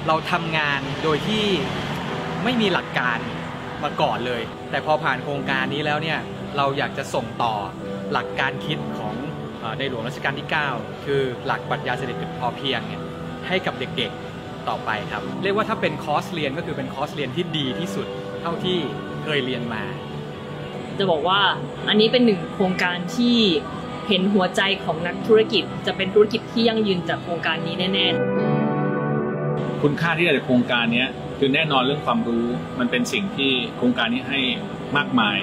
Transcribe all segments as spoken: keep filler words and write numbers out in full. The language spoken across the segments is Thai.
เราทำงานโดยที่ไม่มีหลักการมาก่อนเลยแต่พอผ่านโครงการนี้แล้วเนี่ยเราอยากจะส่งต่อหลักการคิดของในหลวงรัชกาลที่เก้าคือหลักปรัชญาเศรษฐกิจพอเพียงเนี่ยให้กับเด็กๆต่อไปครับเรียกว่าถ้าเป็นคอร์สเรียนก็คือเป็นคอร์สเรียนที่ดีที่สุดเท่าที่เคยเรียนมาจะบอกว่าอันนี้เป็นหนึ่งโครงการที่เห็นหัวใจของนักธุรกิจจะเป็นธุรกิจที่ยั่งยืนจากโครงการนี้แน่ๆคุณค่าที่ได้จากโครงการนี้คือแน่นอนเรื่องความรู้มันเป็นสิ่งที่โครงการนี้ให้มากมาย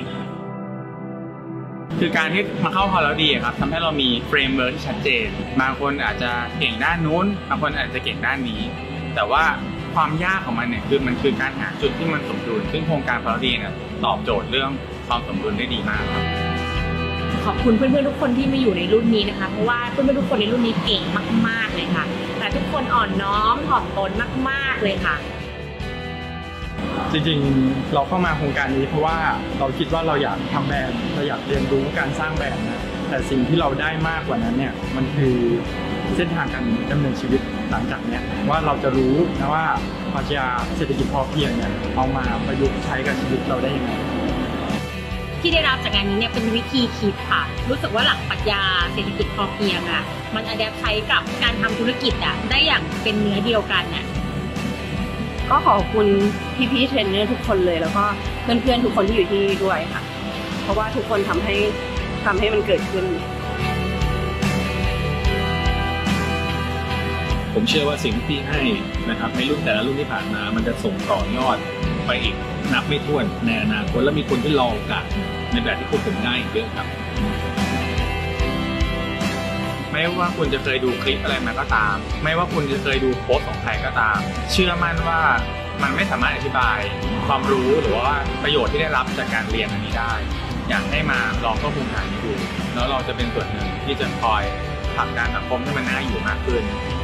คือการที่มาเข้าฮอลล์ดีครับทำให้เรามีเฟรมเวิร์กที่ชัดเจนบางคนอาจจะเก่งด้านนู้นบางคนอาจจะเก่งด้านนี้แต่ว่าความยากของมันเนี่ยคือมันคือการหาจุดที่มันสมดุลซึ่งโครงการฮอลล์ดีเนี่ยตอบโจทย์เรื่องความสมดุลได้ดีมากครับขอบคุณเพื่อนๆทุกคนที่มาอยู่ในรุ่นนี้นะคะเพราะว่าเพื่อนๆทุกคนในรุ่นนี้เก่งมากๆเลยค่ะแต่ทุกคนอ่อนน้อมถ่อมตนมากๆเลยค่ะจริงๆเราเข้ามาโครงการนี้เพราะว่าเราคิดว่าเราอยากทำแบรนด์เราอยากเรียนรู้การสร้างแบรนด์นะแต่สิ่งที่เราได้มากกว่านั้นเนี่ยมันคือเส้นทางการดำเนินชีวิตหลังจากเนี้ยว่าเราจะรู้นะว่าปรัชญาเศรษฐกิจพอเพียงเนี่ยเอามาประยุกต์ใช้กับชีวิตเราได้ยังไงที่ได้รับจากงานนี้เนี่ยเป็นวิธีคิดค่ะรู้สึกว่าหลักปรัชญาเศรษฐกิจพอเพียงอ่ะมันอะแดปใช้กับการทำธุรกิจอ่ะได้อย่างเป็นเนื้อเดียวกันน่ะก็ขอบคุณพี่ๆเทรนเนอร์ทุกคนเลยแล้วก็เพื่อนๆทุกคนที่อยู่ที่นี่ด้วยค่ะเพราะว่าทุกคนทำให้ทำให้มันเกิดขึ้นผมเชื่อว่าสิ่งที่ให้นะครับในรุ่นแต่ละรุ่นที่ผ่านมามันจะส่งต่อยอดไปอีกนับไม่ถ้วนในอนาคตและมีคนที่รอโอกาสในแบบที่พวกผมได้เยอะครับไม่ว่าคุณจะเคยดูคลิปอะไรมาก็ตามไม่ว่าคุณจะเคยดูโพสต์ของใครก็ตามเชื่อมั่นว่ามันไม่สามารถอธิบายความรู้หรือว่าประโยชน์ที่ได้รับจากการเรียนอันนี้ได้อยากให้มาลองเข้าโครงการนี้ดูแล้วเราจะเป็นส่วนหนึ่งที่จะคอยผลักดันสังคมให้มันน่าอยู่มากขึ้น